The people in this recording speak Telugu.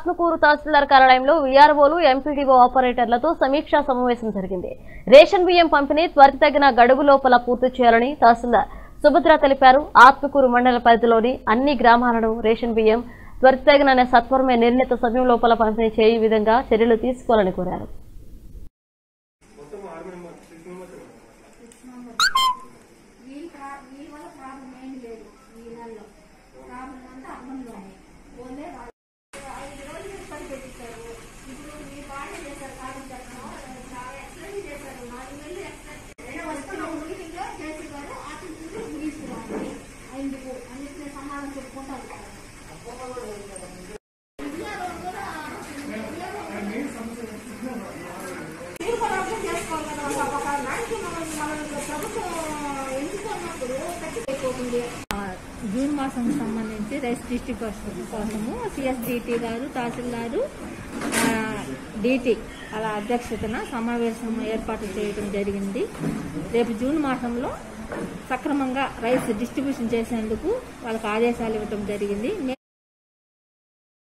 ఆత్మకూరు తహసీల్దార్ కార్యాలయంలో వీఆర్ఓలు ఎంపీడీఓ ఆపరేటర్లతో సమీక్షా సమావేశం జరిగింది. రేషన్ బియ్యం పంపిణీ త్వరితగిన గడువు లోపల పూర్తి చేయాలని తహసీల్దార్ సుభద్ర తెలిపారు. ఆత్మకూరు మండల పరిధిలోని అన్ని గ్రామాలను రేషన్ బియ్యం త్వరితగిన సత్వరమే నిర్ణీత సమయం లోపల పంపిణీ చేయే విధంగా చర్యలు తీసుకోవాలని కోరారు. జూన్ మాసం సంబంధించి రైస్ డిస్ట్రిబ్యూషన్ కోసము సిఎస్డిటి గారు తహసీల్దారు డిటి అలా అధ్యక్షతన సమావేశం ఏర్పాటు చేయడం జరిగింది. రేపు జూన్ మాసంలో సక్రమంగా రైస్ డిస్ట్రిబ్యూషన్ చేసేందుకు వాళ్ళకి ఆదేశాలు ఇవ్వడం జరిగింది.